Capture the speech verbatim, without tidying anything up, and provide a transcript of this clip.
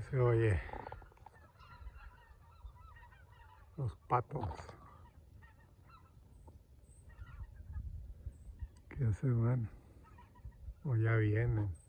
Se oye los patos que se van o ya vienen.